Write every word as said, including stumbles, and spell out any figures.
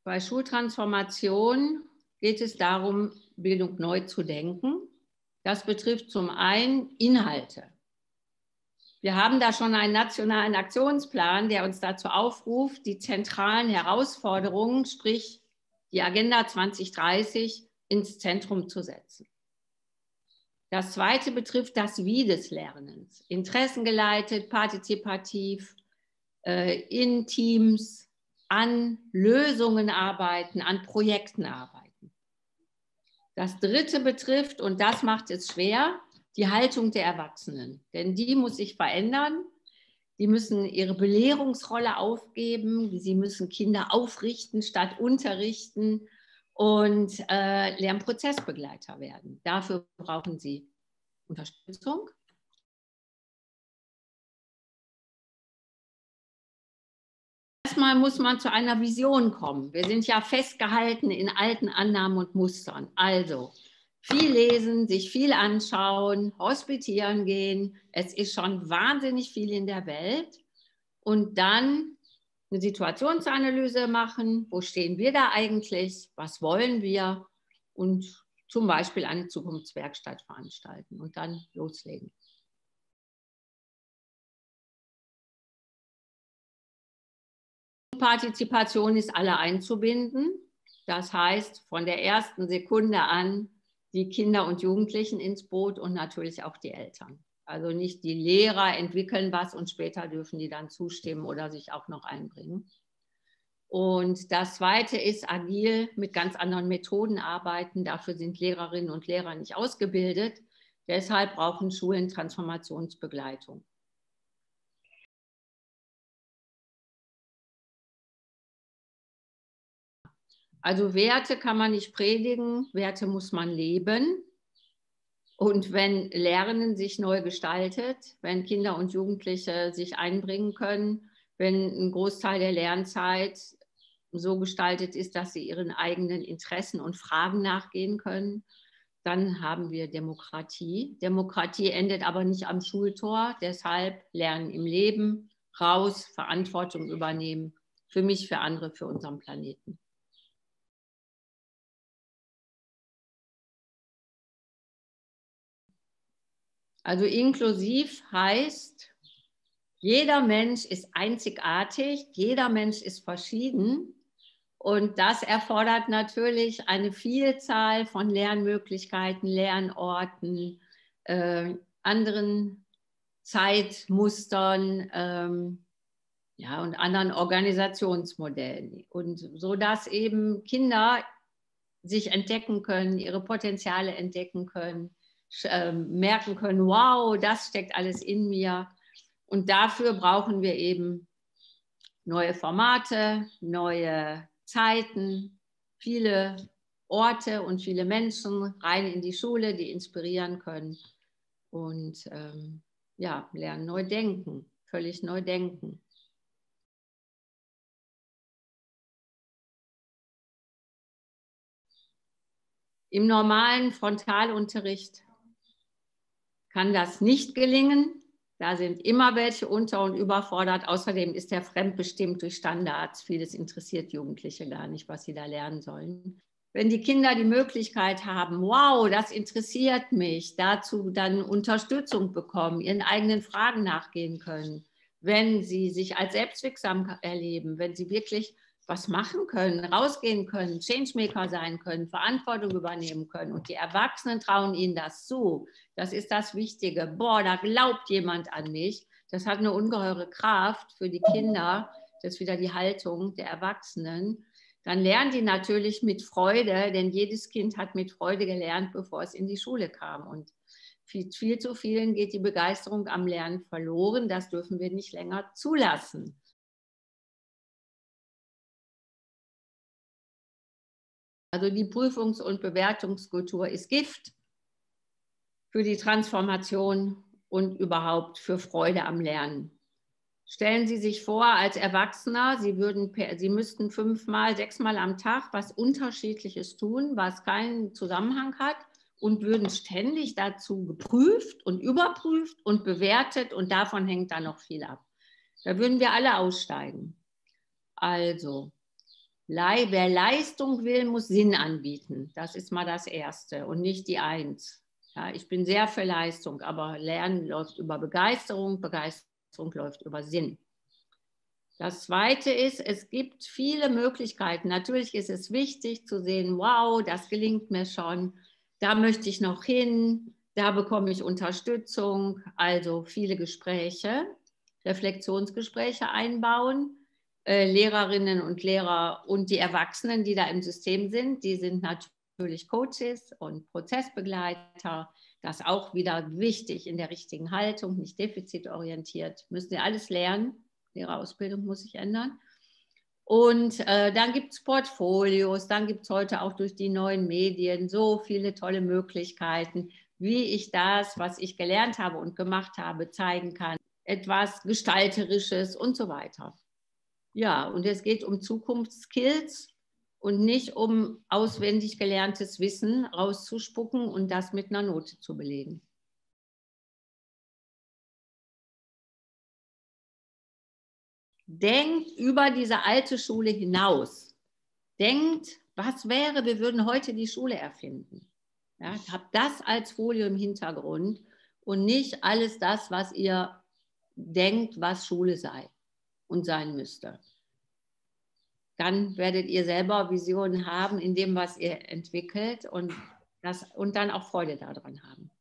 Bei Schultransformation geht es darum, Bildung neu zu denken. Das betrifft zum einen Inhalte. Wir haben da schon einen nationalen Aktionsplan, der uns dazu aufruft, die zentralen Herausforderungen, sprich die Agenda zwanzig dreißig, ins Zentrum zu setzen. Das zweite betrifft das Wie des Lernens. Interessengeleitet, partizipativ, äh, in Teams, an Lösungen arbeiten, an Projekten arbeiten. Das dritte betrifft, und das macht es schwer, die Haltung der Erwachsenen. Denn die muss sich verändern. Die müssen ihre Belehrungsrolle aufgeben. Sie müssen Kinder aufrichten statt unterrichten und äh, Lernprozessbegleiter werden. Dafür brauchen sie Unterstützung. Erstmal muss man zu einer Vision kommen. Wir sind ja festgehalten in alten Annahmen und Mustern. Also viel lesen, sich viel anschauen, hospitieren gehen. Es ist schon wahnsinnig viel in der Welt. Und dann eine Situationsanalyse machen. Wo stehen wir da eigentlich? Was wollen wir? Und zum Beispiel eine Zukunftswerkstatt veranstalten und dann loslegen. Partizipation ist alle einzubinden. Das heißt, von der ersten Sekunde an die Kinder und Jugendlichen ins Boot und natürlich auch die Eltern. Also nicht die Lehrer entwickeln was und später dürfen die dann zustimmen oder sich auch noch einbringen. Und das Zweite ist agil mit ganz anderen Methoden arbeiten. Dafür sind Lehrerinnen und Lehrer nicht ausgebildet. Deshalb brauchen Schulen Transformationsbegleitung. Also Werte kann man nicht predigen, Werte muss man leben. Und wenn Lernen sich neu gestaltet, wenn Kinder und Jugendliche sich einbringen können, wenn ein Großteil der Lernzeit so gestaltet ist, dass sie ihren eigenen Interessen und Fragen nachgehen können, dann haben wir Demokratie. Demokratie endet aber nicht am Schultor, deshalb Lernen im Leben, raus, Verantwortung übernehmen, für mich, für andere, für unseren Planeten. Also inklusiv heißt, jeder Mensch ist einzigartig, jeder Mensch ist verschieden und das erfordert natürlich eine Vielzahl von Lernmöglichkeiten, Lernorten, äh, anderen Zeitmustern ähm, ja, und anderen Organisationsmodellen. Und so dass eben Kinder sich entdecken können, ihre Potenziale entdecken können, merken können, wow, das steckt alles in mir. Und dafür brauchen wir eben neue Formate, neue Zeiten, viele Orte und viele Menschen rein in die Schule, die inspirieren können und ähm, ja, lernen neu denken, völlig neu denken. Im normalen Frontalunterricht kann das nicht gelingen. Da sind immer welche unter- und überfordert. Außerdem ist der fremdbestimmt durch Standards. Vieles interessiert Jugendliche gar nicht, was sie da lernen sollen. Wenn die Kinder die Möglichkeit haben, wow, das interessiert mich, dazu dann Unterstützung bekommen, ihren eigenen Fragen nachgehen können, wenn sie sich als selbstwirksam erleben, wenn sie wirklich was machen können, rausgehen können, Changemaker sein können, Verantwortung übernehmen können und die Erwachsenen trauen ihnen das zu. Das ist das Wichtige. Boah, da glaubt jemand an mich. Das hat eine ungeheure Kraft für die Kinder. Das ist wieder die Haltung der Erwachsenen. Dann lernen die natürlich mit Freude, denn jedes Kind hat mit Freude gelernt, bevor es in die Schule kam. Und viel, viel zu vielen geht die Begeisterung am Lernen verloren. Das dürfen wir nicht länger zulassen. Also die Prüfungs- und Bewertungskultur ist Gift für die Transformation und überhaupt für Freude am Lernen. Stellen Sie sich vor, als Erwachsener, Sie, würden, Sie müssten fünfmal, sechsmal am Tag was Unterschiedliches tun, was keinen Zusammenhang hat und würden ständig dazu geprüft und überprüft und bewertet und davon hängt dann noch viel ab. Da würden wir alle aussteigen. Also, Wer Leistung will, muss Sinn anbieten. Das ist mal das Erste und nicht die Eins. Ja, ich bin sehr für Leistung, aber Lernen läuft über Begeisterung, Begeisterung läuft über Sinn. Das Zweite ist, es gibt viele Möglichkeiten. Natürlich ist es wichtig zu sehen, wow, das gelingt mir schon, da möchte ich noch hin, da bekomme ich Unterstützung, also viele Gespräche, Reflexionsgespräche einbauen. Äh, Lehrerinnen und Lehrer und die Erwachsenen, die da im System sind, die sind natürlich Coaches und Prozessbegleiter. Das ist auch wieder wichtig in der richtigen Haltung, nicht defizitorientiert. Müssen ja alles lernen. Lehrerausbildung muss sich ändern. Und äh, dann gibt es Portfolios, dann gibt es heute auch durch die neuen Medien so viele tolle Möglichkeiten, wie ich das, was ich gelernt habe und gemacht habe, zeigen kann. Etwas Gestalterisches und so weiter. Ja, und es geht um Zukunftsskills und nicht um auswendig gelerntes Wissen rauszuspucken und das mit einer Note zu belegen. Denkt über diese alte Schule hinaus. Denkt, was wäre, wir würden heute die Schule erfinden. Ja, habt das als Folie im Hintergrund und nicht alles das, was ihr denkt, was Schule sei und sein müsste. Dann werdet ihr selber Visionen haben in dem, was ihr entwickelt und, das, und dann auch Freude daran haben.